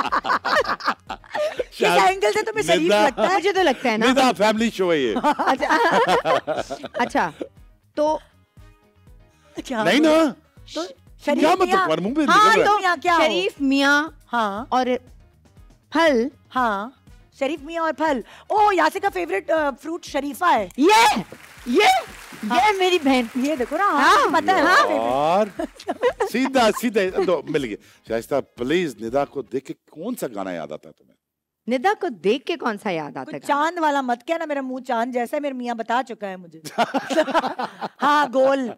इस एंगल से तुम्हें शरीफ लगता है? मुझे तो लगता है ना। निदा फैमिली शो है ये। अच्छा तो क्या नहीं ना, तो क्या मतलब मुंह पे निकल रहा है? क्या शरीफ मियाँ हाँ और फल। हाँ शरीफ मियाँ और फल। ओ यासिर का फेवरेट फ्रूट शरीफा है। ये मेरी बहन, ये देखो ना। हाँ पता है। और सीधा सीधा तो मिल गया। शाइस्ता प्लीज, निदा को देख के कौन सा गाना याद आता है तुम्हें? निदा को देख के कौन सा याद आता है? चांद वाला मत क्या ना, मेरा मुंह चांद जैसा है, मेरे मियाँ बता चुका है मुझे। हाँ गोल।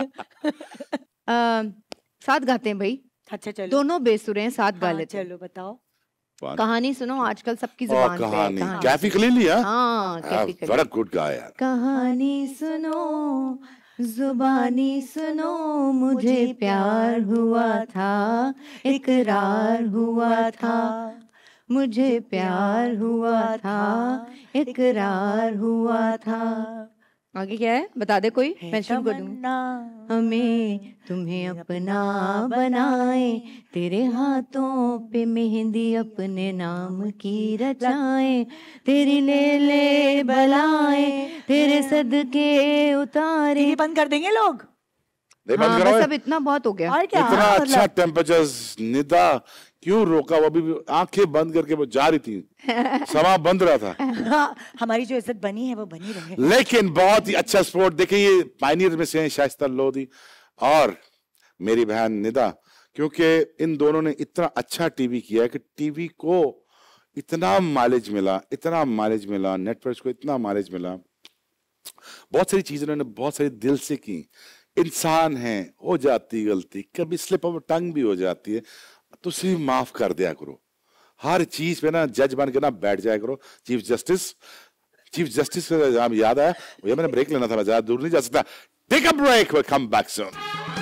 साथ गाते हैं भाई। अच्छा चलो, दोनों बेसुरे हैं, साथ गा लेते हैं। चलो बताओ। कहानी सुनो, आजकल सबकी जुबान पे है कहानी। कैफी खलीली। हाँ कैफी खलीली, बड़ा गुड गाय यार। कहानी सुनो, जुबानी सुनो, मुझे प्यार हुआ था, इकरार हुआ था, मुझे प्यार हुआ था, इकरार हुआ था। आगे क्या है बता दे कोई, मैं शुरू कर दूँ। तमन्ना हमें तुम्हें अपना बनाए, तेरे हाथों पे मेहंदी अपने नाम की रचाए, तेरी ले ले बलाए, तेरे सदके उतारे। टीवी बंद कर देंगे लोग। हाँ बस अब इतना बहुत हो गया। और क्या इतना अच्छा टेम्परेचर। निदा क्यों रोका? वो अभी भी आंखें बंद करके वो जा रही थी, समा बंद रहा था। हाँ, हमारी जो इज्जत बनी है वो बनी रहे। लेकिन बहुत ही अच्छा स्पोर्ट। देखिए ये पायनियर में से हैं शाइस्ता लोधी और मेरी बहन निदा, क्योंकि इन दोनों ने इतना अच्छा टीवी किया है कि टीवी को इतना माइलेज मिला, इतना माइलेज मिला, नेटवर्क को इतना माइलेज मिला। बहुत सारी चीजें उन्होंने बहुत सारी दिल से की। इंसान है, हो जाती गलती, कभी स्लिप ऑफ टंग भी हो जाती है, तो सिर्फ माफ कर दिया करो। हर चीज पे ना जज बन के ना बैठ जाया करो। चीफ जस्टिस का याद आया, भैया मैंने ब्रेक लेना था, मैं ज्यादा दूर नहीं जा सकता। Take a break, will come back soon.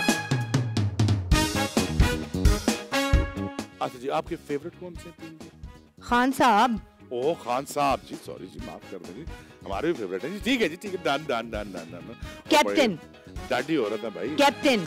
अच्छा जी, आपके फेवरेट कौन से टीम के? खान साहब। ओह खान साहब जी, सॉरी जी, माफ कर दीजिए, हमारे भी फेवरेट है जी। ठीक है जी, ठीक है, done done done done done. Captain. Daddy हो रहा था भाई। Captain.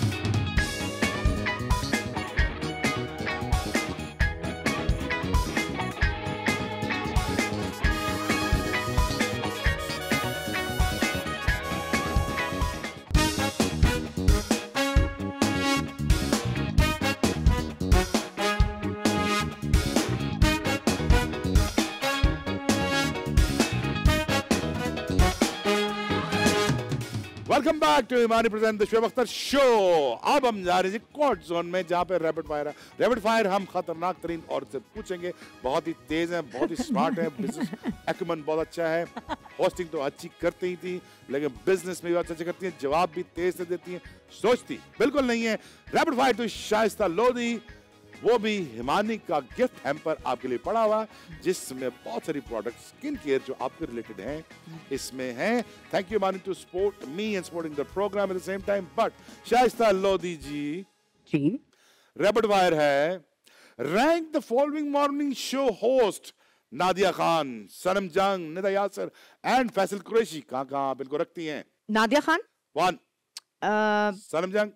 Welcome back to Himani present the Shoaib Akhtar show. अब हम जा रहे हैं क्वाड जोन में, जहाँ पे रैपिड फायर है। रैपिड फायर हम खतरनाक तरीन औरत से पूछेंगे। बहुत ही तेज है, बहुत ही स्मार्ट है, बिजनेस एक्यूमेंट बहुत अच्छा है, होस्टिंग तो अच्छी करती ही थी, लेकिन बिजनेस में भी अच्छा करती है, जवाब भी तेज से देती है, सोचती बिल्कुल नहीं है। रैपिड फायर तो शाइस्ता लोधी, वो भी हिमानी का गिफ्ट हैम्पर आपके लिए पड़ा हुआ, जिसमें बहुत सारी प्रोडक्ट्स स्किन केयर जो आपके रिलेटेड हैं इसमें हैं। Thank you Himani to support me and supporting the programme at the same time. But Shaista Lodhi ji, rapid fire है। Rank the following morning show host Nadia Khan, Sanam Jung, Nida Yasir and Faisal Qureshi. कहाँ आप इनको रखती हैं? नादिया खान 1, सनम जंग,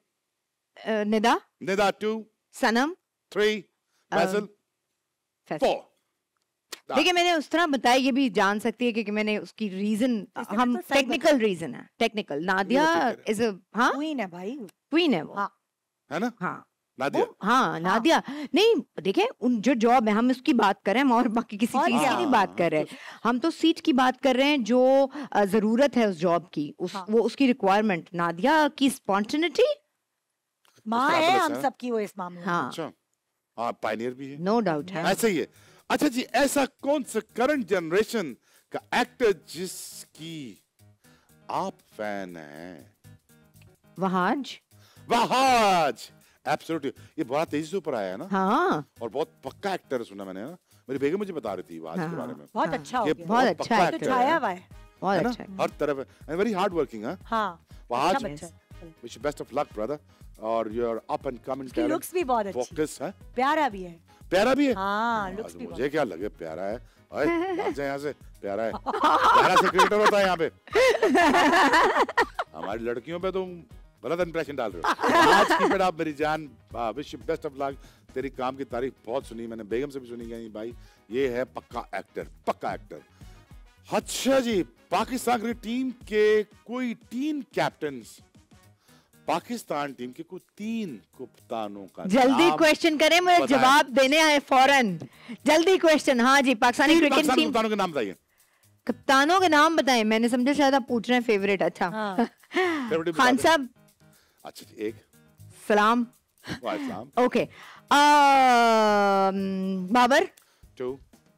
निदा 2, सनम 3, फैसल 4। देखिए मैंने उस तरह बताया, ये भी जान सकती है क्योंकि मैंने उसकी रीजन, हम टेक्निकल रीजन है, technical. Nadia is a queen है भाई, क्वीन है वो, हाँ है ना? हाँ नादिया, हाँ नादिया नहीं, देखिए उन जो जॉब है हम उसकी बात कर रहे हैं, हम और बाकी किसी चीज की नहीं बात कर रहे हैं। हम तो सीट की बात कर रहे हैं जो जरूरत है उस जॉब की, वो उसकी रिक्वायरमेंट। नादिया की स्पॉन्टेनिटी माँ है हम सबकी वो इस मामले में। हाँ अच्छा, हाँ पायनियर भी है, नो डाउट है। ऐसा ही है। अच्छा जी, ऐसा कौन सा करंट जनरेशन का एक्टर जिसकी आप फैन हैं? वहाज। वहाज, एब्सोल्युटली। ये बहुत तेजी से ऊपर आया है ना। हाँ, और बहुत पक्का एक्टर है, सुना मैंने ना, मेरी बेगम मुझे बता रही थी वहाज के बारे में। बहुत अच्छा हो ये गया, बहुत अच्छा पक्का एक्टर एक्टर छाया है, हुआ है, बहुत है ना? अच्छा है। हर तरफ है, वेरी हार्ड वर्किंग है हाँ वहाज। अच्छा बच्चा है। Wish best of luck brother, और योर अप एंड कमिंग उसकी टैलेंट। लुक्स भी बहुत अच्छी, फोकस है, प्यारा भी है। प्यारा भी है। हाँ लुक्स भी मुझे क्या लगे प्यारा है, ओए भाग जा यहाँ से, प्यारा है। प्यारा से क्रिकेटर होता है यहाँ पे। हमारी लड़कियों पे तुम गलत इंप्रेशन डाल रहे हो। आज की पेड़ आप मेरी जान, विश बेस्ट ऑफ लक। तेरी काम की तारीफ बहुत सुनी मैंने, बेगम से भी सुनी गई भाई, ये है पक्का एक्टर, पक्का एक्टर। अच्छा जी, पाकिस्तान की टीम के कोई 3 कैप्टन, पाकिस्तान टीम के कुछ 3 कप्तानों का जल्दी नाम क्वेश्चन करें, मुझे जवाब देने आए फौरन। जल्दी क्वेश्चन। हाँ जी, पाकिस्तानी क्रिकेट टीम कप्तानों के नाम बताइए। कप्तानों के नाम बताएं। मैंने समझा शायद आप पूछ रहे हैं फेवरेट। अच्छा हाँ। खान साहब। अच्छा जी, 1 सलाम। वालेकुम। ओके, बाबर। 2,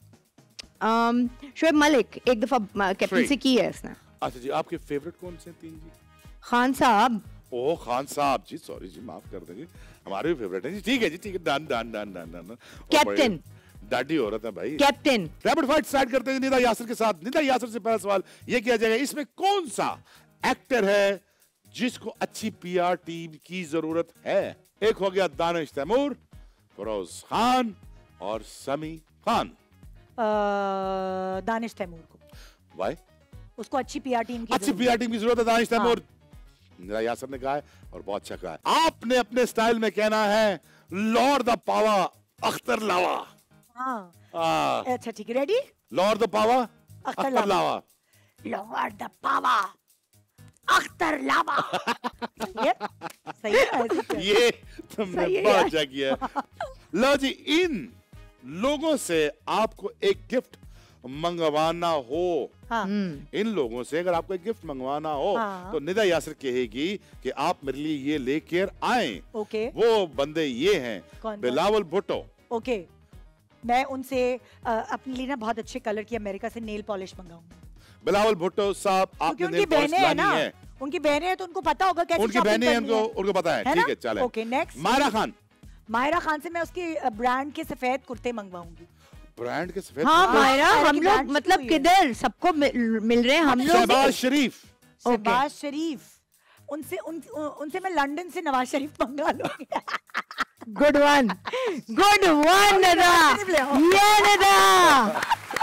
शोएब मलिक एक दफा कैप्टनसी की है उसने। अच्छा जी, आपके फेवरेट कौन से 3 जी? खान साहब। ओह खान साहब जी, सॉरी जी, माफ कर दीजिए, हमारे भी फेवरेट है जी। ठीक है जी, ठीक है, done done done done done. Captain. Daddy हो रहा था भाई। कैप्टन। रैपिड फाइट स्टार्ट करते हैं निदा यासर के साथ। निदा यासर से पहला सवाल ये किया जाएगा, इसमें कौन सा एक्टर है जिसको अच्छी पीआर टीम की जरूरत है? एक हो गया दानिश तैमूर, फरोज खान और समी खान। दानिश तैमूर को। वाई? उसको अच्छी पीआर टीम की जरूरत है दानिश तैमूर। निदा यासर ने कहा है और बहुत अच्छा कहा है। आपने अपने स्टाइल में कहना है लॉर्ड द पावा अख्तर लावा। अच्छा ठीक है, रेडी? लॉर्ड द पावा अख्तर लावा। लॉर्ड द पावा अख्तर लावा। सही है, ये तुमने बहुत अच्छा किया। लो जी, इन लोगों से आपको एक गिफ्ट मंगवाना हो, इन लोगों से अगर आपको एक गिफ्ट मंगवाना हो, तो निदा यासर कहेगी कि आप मेरे लिए ये लेकर आए। वो बंदे ये हैं बिलावल भुट्टो। मैं उनसे अपने लिए ना बहुत अच्छे कलर की अमेरिका से नेल पॉलिश मंगाऊंगी। बिलावल भुट्टो साहब, आपने नेल पॉलिश लानी है। उनकी बहनें हैं तो उनको पता होगा कैसे उनकी बहनें हैं, उनको पता है। ठीक है, चले। ओके, नेक्स्ट मायरा खान से मैं उसके ब्रांड के सफेद कुर्ते मंगवाऊंगी। ब्रांड के सफेद? हाँ मायरा, हम लोग मतलब किधर सबको मिल रहे हैं हम लोग। शहबाज शरीफ। शहबाज शरीफ, उनसे मैं लंदन से नवाज शरीफ मंगा लूंगी। गुड वन निदा, ये निदा।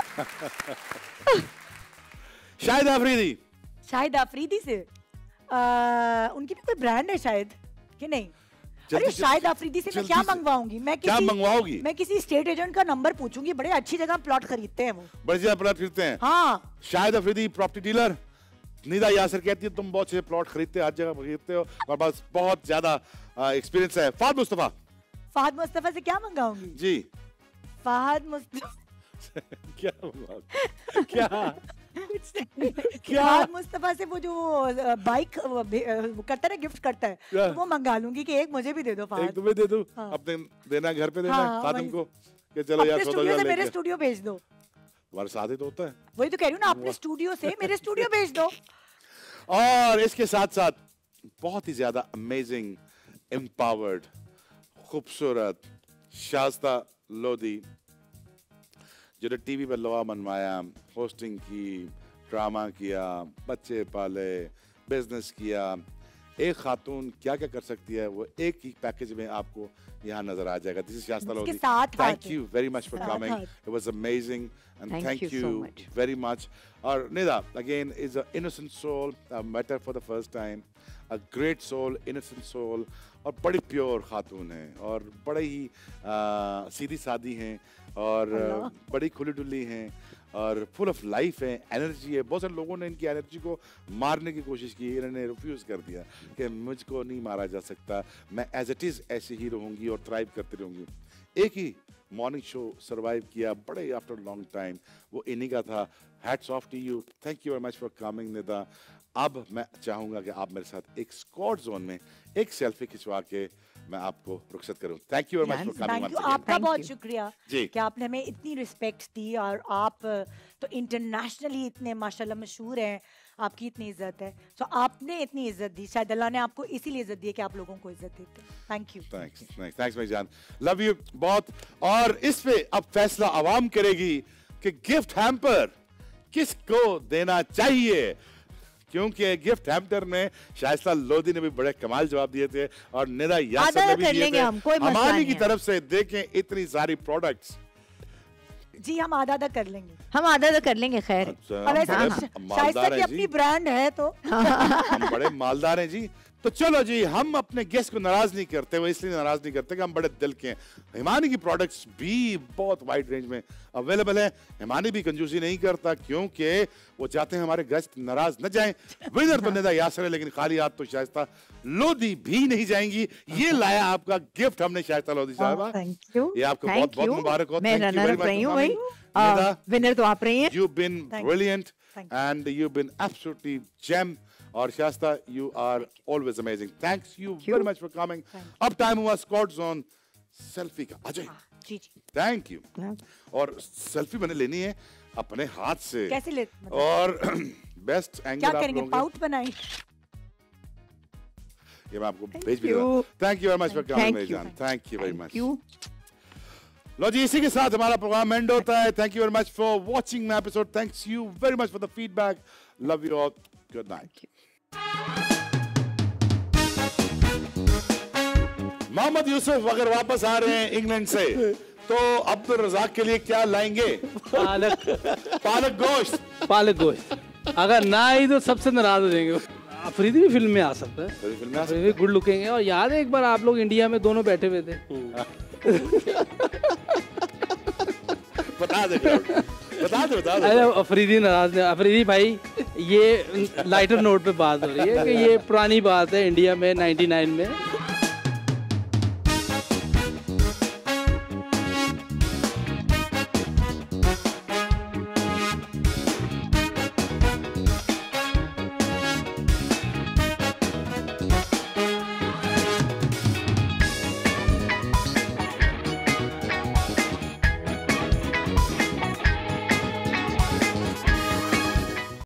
शाहिद अफरीदी से उनकी भी कोई ब्रांड है शायद कि नहीं? अरे शाहिद अफरीदी से मैं क्या मंगवाऊंगी? मैं किसी स्टेट एजेंट का नंबर पूछूंगी। बड़े अच्छी जगह प्लॉट खरीदते हैं वो, बड़ी जगह प्लॉट खरीदते हैं। हाँ, शाहिद अफरीदी प्रॉपर्टी डीलर। निदा यासर कहती है तुम बहुत से प्लॉट खरीदते हो, हर जगह खरीदते हो और बस बहुत ज्यादा एक्सपीरियंस है। फहद मुस्तफा से क्या मंगाऊंगी जी? फहद मुस्तफा क्या मुस्तफा से वो जो बाइक करता है, गिफ्ट करता है, तो वो मंगा लूंगी कि एक मुझे भी दे दो। फहद, एक तुम्हें दे दूं? हाँ। अपने देना घर पे देना खादिम को कि चलो यार स्टूडियो से मेरे स्टूडियो भेज दो। तुम्हारे साथ ही तो होता है। वही तो कह रही हूँ ना, अपने स्टूडियो से मेरे स्टूडियो भेज दो। और इसके साथ साथ बहुत ही ज्यादा अमेजिंग, एम्पावर्ड, खूबसूरत शास्ता लोधी, जो टीवी पर लोहा मनवाया, होस्टिंग की, ड्रामा किया, बच्चे पाले, बिजनेस किया। एक खातून क्या क्या कर सकती है वो एक ही पैकेज में आपको यहाँ नजर आ जाएगा। This is Shaista Lodhi. Thank you very much for coming, it was amazing and thank you very much. और Nida again is a innocent soul, met her for the first time, a great soul, innocent soul, और बड़ी pure खातून है और बड़े ही सीधी सादी हैं और बड़ी खुली डुली हैं और फुल ऑफ लाइफ है, एनर्जी है। बहुत सारे लोगों ने इनकी एनर्जी को मारने की कोशिश की, इन्होंने रिफ्यूज़ कर दिया कि मुझको नहीं मारा जा सकता, मैं एज इट इज़ ऐसे ही रहूँगी और थ्राइव करती रहूँगी। एक ही मॉर्निंग शो सरवाइव किया बड़े आफ्टर लॉन्ग टाइम, वो इन्हीं का था। Hats off to you, thank you very much for coming Nida. अब मैं चाहूँगा कि आप मेरे साथ एक स्क्वाड जोन में एक सेल्फी खिंचवा के मैं आपको रुखसत करूं। Thank you very much for coming. आपका बहुत शुक्रिया कि आपने हमें इतनी रिस्पेक्ट दी और आप तो इंटरनेशनली इतने माशाल्लाह मशहूर हैं, आपकी इतनी इज्जत है, तो आपने इतनी इज्जत दी, शायद अल्लाह ने आपको इसीलिए इज्जत दी है कि आप लोगों को इज्जत देते हैं। Thank you. थैंक्स मेरी जान, लव यू बहुत। और इस पे अब फैसला आवाम करेगी कि गिफ्ट हैम्पर किसको देना चाहिए, क्योंकि गिफ्ट हैम्पर में शाइस्ता लोधी ने भी बड़े कमाल जवाब दिए थे और निदा यासर ने भी दिए थे। हमारी की तरफ से देखें इतनी सारी प्रोडक्ट्स। जी हम आधा कर लेंगे, खैर। शाइस्ता की अपनी ब्रांड है तो हम बड़े मालदार हैं जी। तो चलो जी, हम अपने गेस्ट को नाराज नहीं करते, वो इसलिए नाराज नहीं करते कि हम बड़े दिल के हैं। हिमानी की प्रोडक्ट्स भी बहुत वाइड रेंज में अवेलेबल है। हिमानी भी कंजूसी नहीं करता क्योंकि वो चाहते हैं हमारे गेस्ट नाराज न जाएं। विनर तो निदा यासर है, लेकिन खाली हाथ तो शाइस्ता लोधी भी नहीं जाएंगी। ये लाया आपका गिफ्ट हमने शाइस्ता लोधी साहबा, ये आपको बहुत बहुत मुबारक हो। विनर तो आप रही हैं। You've been brilliant and you've been absolutely gem. और Shaista you are always amazing. Thanks you very much for coming. अब टाइम हुआ स्क्वाड जोन सेल्फी का। Ajay ji thank you. और सेल्फी मैंने लेनी है अपने हाथ से। कैसे ले और बेस्ट एंगल क्या करेंगे? पाउट बनाएं। ये मैं आपको भेज भी दूंगा। Thank you very much for coming मेरी जान, थैंक यू वेरी मच। लो जी, इसी के साथ हमारा प्रोग्राम एंड होता है। Thank you very much for watching my episode. Thanks you very much for the feedback. Love you all, good night. Mohammad Yousuf अगर वापस आ रहे हैं इंग्लैंड से तो अब्दुल रज़ाक के लिए क्या लाएंगे? पालक गोश्त। अगर ना आई तो सबसे नाराज हो जाएंगे। अफरीदी भी फिल्म में आ सकता है, अफरीदी गुड लुकिंग है। और याद है एक बार आप लोग इंडिया में दोनों बैठे हुए थे। बता दे बता दे। अरे अफरीदी नाराज है। अफरीदी भाई ये लाइटर नोट पे बात हो रही है कि ये पुरानी बात है इंडिया में 99 में